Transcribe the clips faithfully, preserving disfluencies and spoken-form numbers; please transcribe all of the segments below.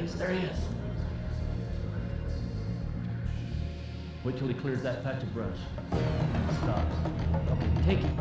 is, there he is. Wait till he clears that patch of brush. Stop. Okay, take it.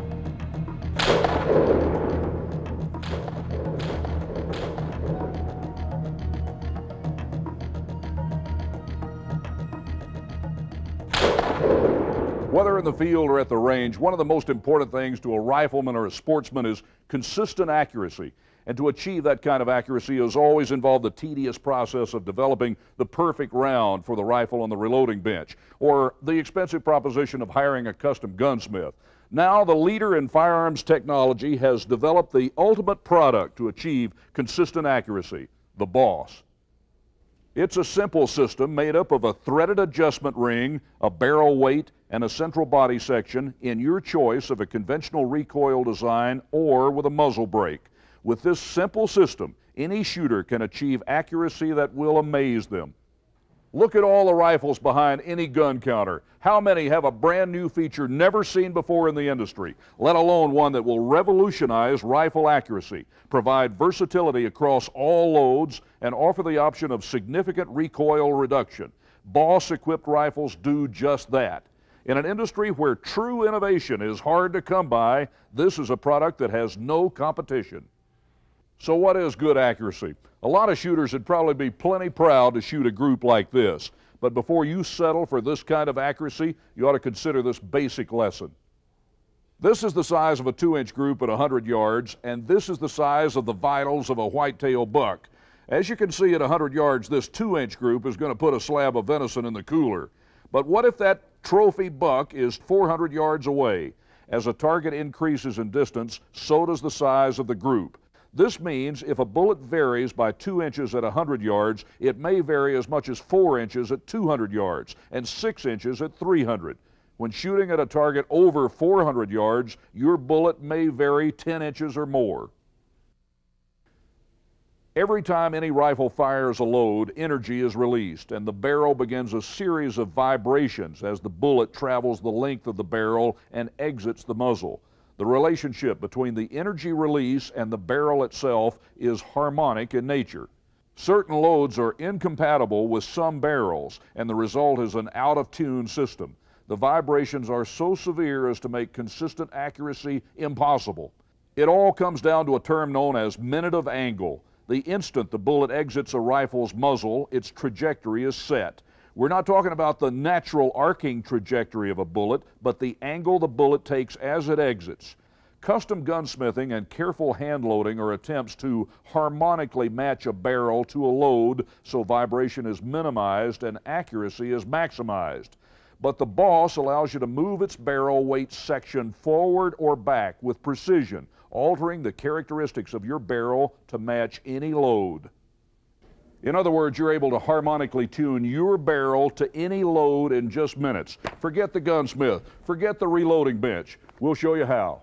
Whether in the field or at the range, one of the most important things to a rifleman or a sportsman is consistent accuracy. And to achieve that kind of accuracy has always involved the tedious process of developing the perfect round for the rifle on the reloading bench, or the expensive proposition of hiring a custom gunsmith. Now, the leader in firearms technology has developed the ultimate product to achieve consistent accuracy, the B O S S. It's a simple system made up of a threaded adjustment ring, a barrel weight, and a central body section in your choice of a conventional recoil design or with a muzzle brake. With this simple system, any shooter can achieve accuracy that will amaze them. Look at all the rifles behind any gun counter. How many have a brand new feature never seen before in the industry, let alone one that will revolutionize rifle accuracy, provide versatility across all loads, and offer the option of significant recoil reduction? B O S S-equipped rifles do just that. In an industry where true innovation is hard to come by, this is a product that has no competition. So what is good accuracy? A lot of shooters would probably be plenty proud to shoot a group like this. But before you settle for this kind of accuracy, you ought to consider this basic lesson. This is the size of a two-inch group at one hundred yards, and this is the size of the vitals of a whitetail buck. As you can see at one hundred yards, this two-inch group is going to put a slab of venison in the cooler. But what if that trophy buck is four hundred yards away? As a target increases in distance, so does the size of the group. This means if a bullet varies by two inches at one hundred yards, it may vary as much as four inches at two hundred yards and six inches at three hundred. When shooting at a target over four hundred yards, your bullet may vary ten inches or more. Every time any rifle fires a load, energy is released, and the barrel begins a series of vibrations as the bullet travels the length of the barrel and exits the muzzle. The relationship between the energy release and the barrel itself is harmonic in nature. Certain loads are incompatible with some barrels, and the result is an out-of-tune system. The vibrations are so severe as to make consistent accuracy impossible. It all comes down to a term known as minute of angle. The instant the bullet exits a rifle's muzzle, its trajectory is set. We're not talking about the natural arcing trajectory of a bullet, but the angle the bullet takes as it exits. Custom gunsmithing and careful hand loading are attempts to harmonically match a barrel to a load so vibration is minimized and accuracy is maximized. But the B O S S allows you to move its barrel weight section forward or back with precision, altering the characteristics of your barrel to match any load. In other words, you're able to harmonically tune your barrel to any load in just minutes. Forget the gunsmith, forget the reloading bench. We'll show you how.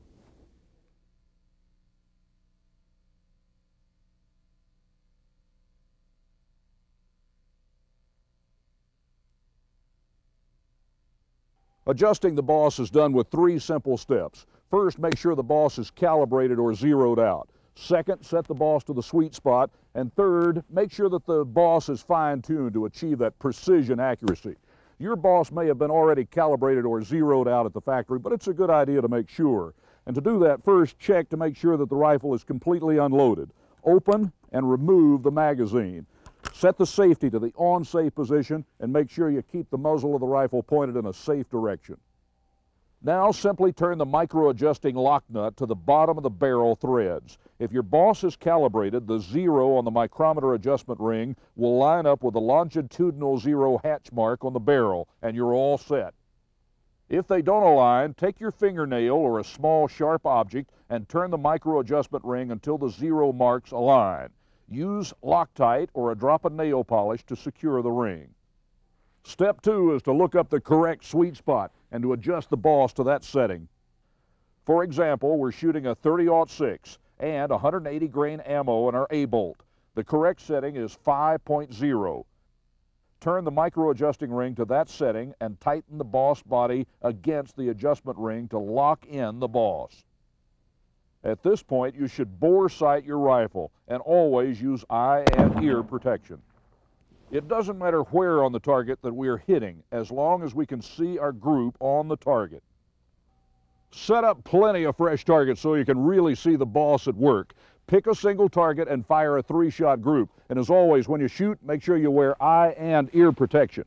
Adjusting the B O S S is done with three simple steps. First, make sure the B O S S is calibrated or zeroed out. Second, set the B O S S to the sweet spot. And third, make sure that the B O S S is fine-tuned to achieve that precision accuracy. Your B O S S may have been already calibrated or zeroed out at the factory, but it's a good idea to make sure. And to do that, first check to make sure that the rifle is completely unloaded. Open and remove the magazine. Set the safety to the on-safe position and make sure you keep the muzzle of the rifle pointed in a safe direction. Now simply turn the micro-adjusting lock nut to the bottom of the barrel threads. If your B O S S is calibrated, the zero on the micrometer adjustment ring will line up with the longitudinal zero hatch mark on the barrel, and you're all set. If they don't align, take your fingernail or a small sharp object and turn the micro-adjustment ring until the zero marks align. Use Loctite or a drop of nail polish to secure the ring. Step two is to look up the correct sweet spot and to adjust the B O S S to that setting. For example, we're shooting a thirty aught six and one hundred eighty grain ammo in our A-bolt. The correct setting is five point zero. Turn the micro-adjusting ring to that setting and tighten the B O S S body against the adjustment ring to lock in the B O S S. At this point, you should bore sight your rifle and always use eye and ear protection. It doesn't matter where on the target that we are hitting, as long as we can see our group on the target. Set up plenty of fresh targets so you can really see the boss at work. Pick a single target and fire a three-shot group. And as always, when you shoot, make sure you wear eye and ear protection.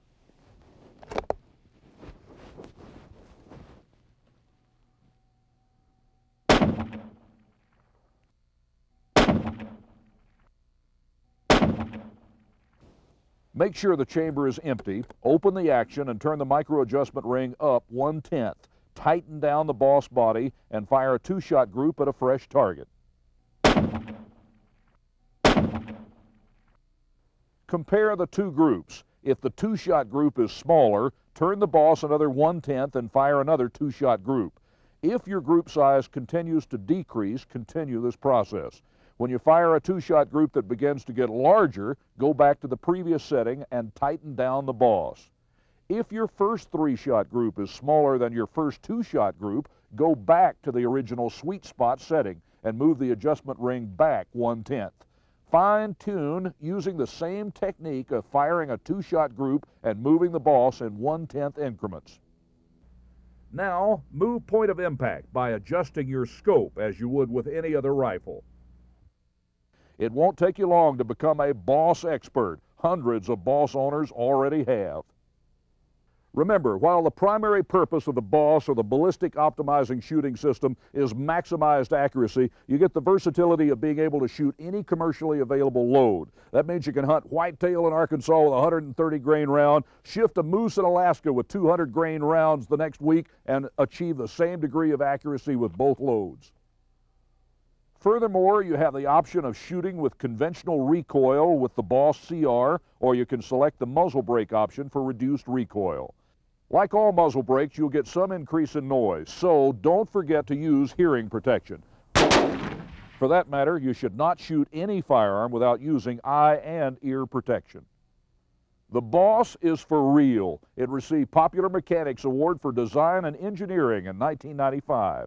Make sure the chamber is empty, open the action, and turn the micro adjustment ring up one-tenth. Tighten down the B O S S body and fire a two-shot group at a fresh target. Compare the two groups. If the two-shot group is smaller, turn the B O S S another one-tenth and fire another two-shot group. If your group size continues to decrease, continue this process. When you fire a two-shot group that begins to get larger, go back to the previous setting and tighten down the B O S S. If your first three-shot group is smaller than your first two-shot group, go back to the original sweet spot setting and move the adjustment ring back one-tenth. Fine-tune using the same technique of firing a two-shot group and moving the B O S S in one-tenth increments. Now, move point of impact by adjusting your scope as you would with any other rifle. It won't take you long to become a B O S S expert. Hundreds of B O S S owners already have. Remember, while the primary purpose of the B O S S, or the Ballistic Optimizing Shooting System, is maximized accuracy, you get the versatility of being able to shoot any commercially available load. That means you can hunt whitetail in Arkansas with a one hundred thirty grain round, shift a moose in Alaska with two hundred grain rounds the next week, and achieve the same degree of accuracy with both loads. Furthermore, you have the option of shooting with conventional recoil with the B O S S C R, or you can select the muzzle brake option for reduced recoil. Like all muzzle brakes, you'll get some increase in noise, so don't forget to use hearing protection. For that matter, you should not shoot any firearm without using eye and ear protection. The B O S S is for real. It received Popular Mechanics Award for Design and Engineering in nineteen ninety-five.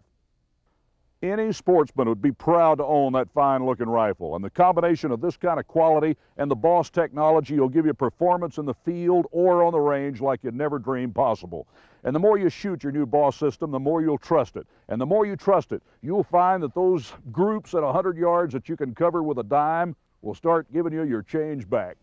Any sportsman would be proud to own that fine-looking rifle, and the combination of this kind of quality and the B O S S technology will give you performance in the field or on the range like you never dreamed possible. And the more you shoot your new B O S S system, the more you'll trust it. And the more you trust it, you'll find that those groups at one hundred yards that you can cover with a dime will start giving you your change back.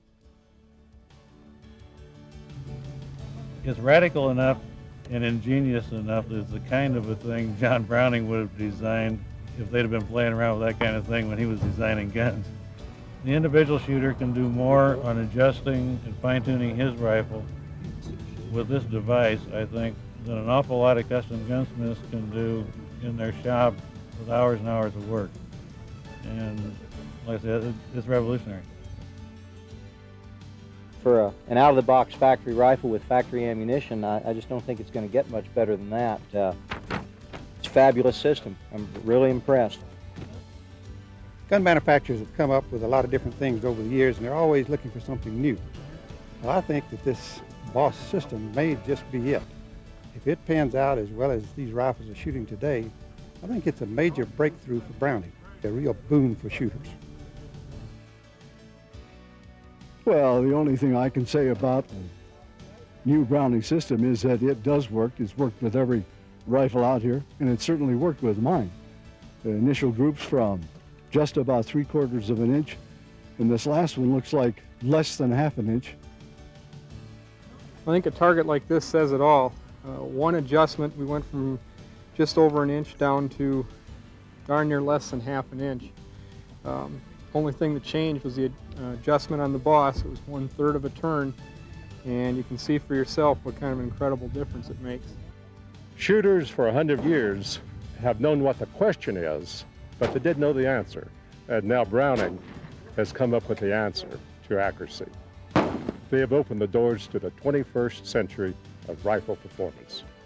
It's radical enough and ingenious enough is the kind of a thing John Browning would have designed if they'd have been playing around with that kind of thing when he was designing guns. The individual shooter can do more on adjusting and fine-tuning his rifle with this device, I think, than an awful lot of custom gunsmiths can do in their shop with hours and hours of work. And like I said, it's revolutionary. For a, an out-of-the-box factory rifle with factory ammunition, I, I just don't think it's going to get much better than that. Uh, it's a fabulous system. I'm really impressed. Gun manufacturers have come up with a lot of different things over the years, and they're always looking for something new. Well, I think that this B O S S system may just be it. If it pans out as well as these rifles are shooting today, I think it's a major breakthrough for Browning, a real boon for shooters. Well, the only thing I can say about the new Browning system is that it does work. It's worked with every rifle out here, and it certainly worked with mine. The initial groups from just about three quarters of an inch, and this last one looks like less than half an inch. I think a target like this says it all. Uh, one adjustment, we went from just over an inch down to darn near less than half an inch. Um, only thing that changed was the uh, adjustment on the B O S S. It was one third of a turn, and you can see for yourself what kind of an incredible difference it makes. Shooters for a hundred years have known what the question is, but they didn't know the answer. And now Browning has come up with the answer to accuracy. They have opened the doors to the twenty-first century of rifle performance.